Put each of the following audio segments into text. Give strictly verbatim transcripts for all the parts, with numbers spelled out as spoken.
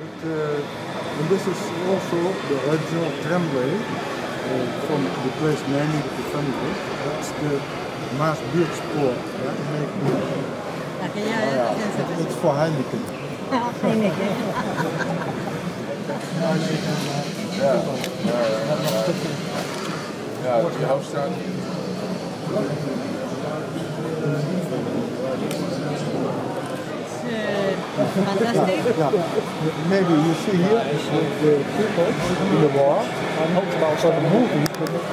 But, uh, and this is also the original tramway uh, from the place Nanny with the family. That's the Maasbuurtspoor. Ja, Ja, ken jij oh, ja. Het is voor Heineken. Ja, Heineken. Ja, ja, ja, ja, die Houtstraat. Fantastic. Yeah. Maybe you see here the people in the war and for the movie.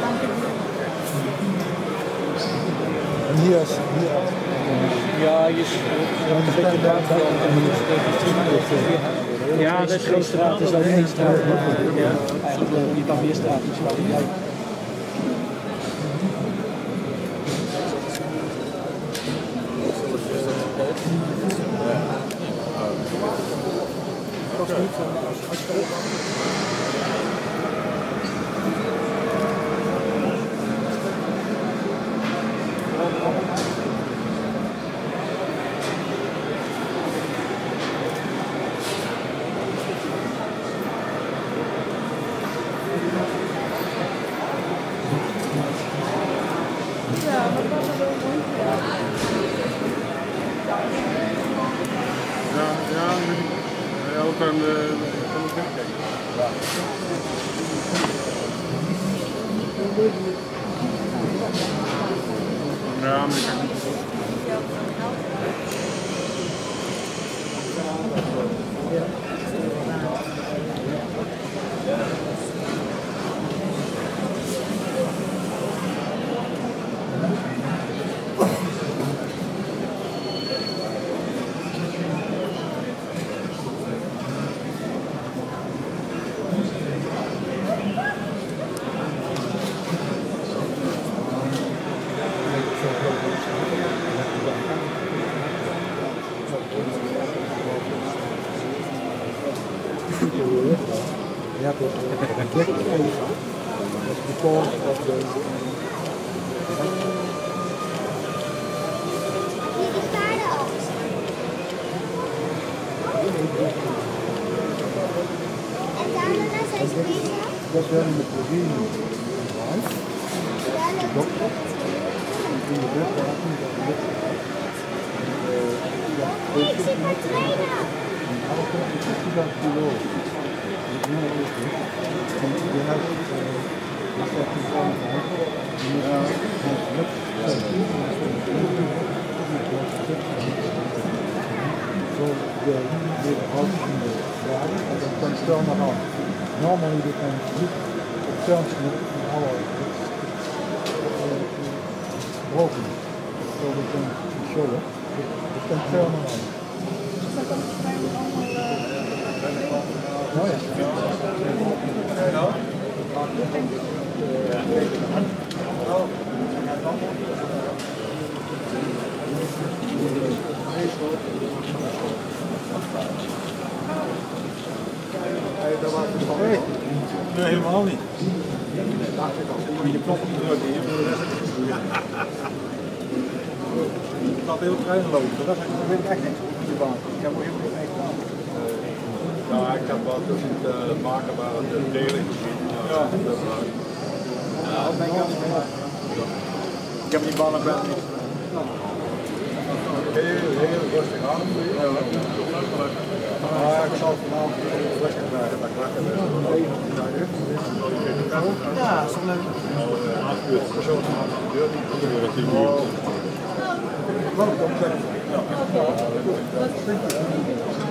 And here's here. Ja, je spreekt daar ja, de grote straat is dan één straat. Ja, eigenlijk je kan meer straat iets wat jij. Ook aan de kijken. Ja, maar ik kan niet. Yeah, but the because of the En daarna zijn ze bezig? Dat is wel in de provincie. De dokter. In de webwagen. Nee, ik zit maar trainen. vijftig kilo. Je hebt so the the house in the water and then can turn around. Normally they can look it turns in an hour. It's broken. So we can show it. It can turn around. Oh ja. Nee, helemaal niet. Je knop niet drukken. Ik laat heel trein lopen. Dat weet ik echt niet op die baan. Ik heb nog helemaal echt aan. Ja, ik heb wel tussen het maken waar het delen gezien. Ja, dat is waar. Ja, dat ben ik al niet meer. Ik heb die baan nog wel niet. Heel, heel rustig aan. Ja, ik zal vanavond lekker krijgen. Dat ik lekker ben. Ja, zonder. Persoon aan de deur niet. Welkom.